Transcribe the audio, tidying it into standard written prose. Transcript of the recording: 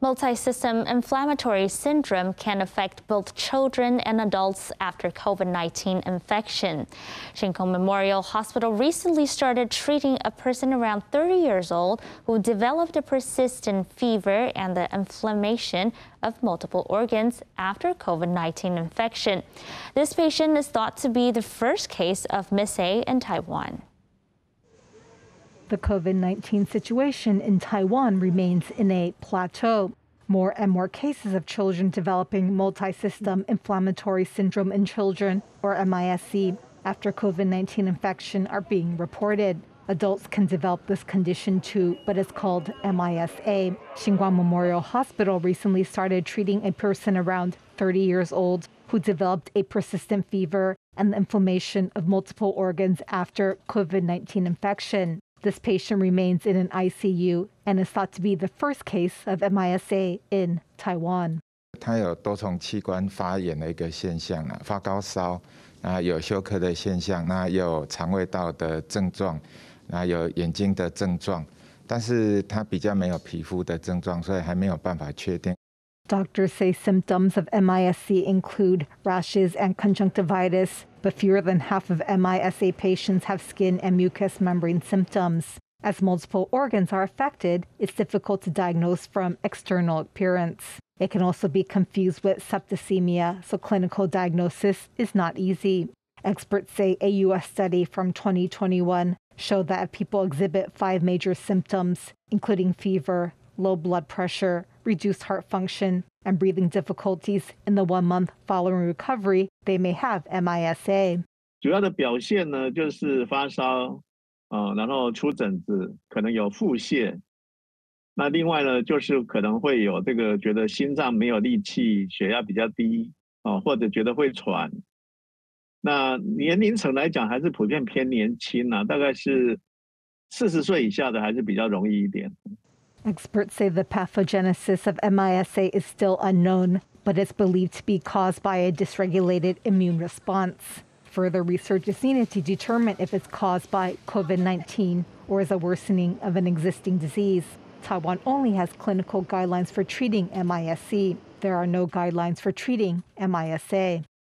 Multisystem inflammatory syndrome can affect both children and adults after COVID-19 infection. Shin Kong Memorial Hospital recently started treating a person around 30 years old who developed a persistent fever and the inflammation of multiple organs after COVID-19 infection. This patient is thought to be the first case of MIS-A in Taiwan. The COVID-19 situation in Taiwan remains in a plateau. More and more cases of children developing multisystem inflammatory syndrome in children, or MIS-C, after COVID-19 infection are being reported. Adults can develop this condition too, but it's called MIS-A. Shin Kong Memorial Hospital recently started treating a person around 30 years old who developed a persistent fever and the inflammation of multiple organs after COVID-19 infection. This patient remains in an ICU and is thought to be the first case of MIS-A in Taiwan. 他有多重器官发炎的一个现象，发高烧，有休克的现象，有肠胃道的症状，有眼睛的症状，但是他比较没有皮肤的症状，所以还没有办法确定。 Doctors say symptoms of MIS-C include rashes and conjunctivitis, but fewer than half of MIS-A patients have skin and mucous membrane symptoms. As multiple organs are affected, it's difficult to diagnose from external appearance. It can also be confused with septicemia, so clinical diagnosis is not easy. Experts say a U.S. study from 2021 showed that if people exhibit 5 major symptoms, including fever, low blood pressure, reduced heart function, and breathing difficulties in the 1 month following recovery, they may have MIS-A. 主要的表现呢，就是发烧，然后出疹子，可能有腹泻。那另外呢，就是可能会有这个觉得心脏没有力气，血压比较低，或者觉得会喘。那年龄层来讲，还是普遍偏年轻啊，大概是40岁以下的还是比较容易一点。 Experts say the pathogenesis of MIS-A is still unknown, but it's believed to be caused by a dysregulated immune response. Further research is needed to determine if it's caused by COVID-19 or is a worsening of an existing disease. Taiwan only has clinical guidelines for treating MIS-C. There are no guidelines for treating MIS-A.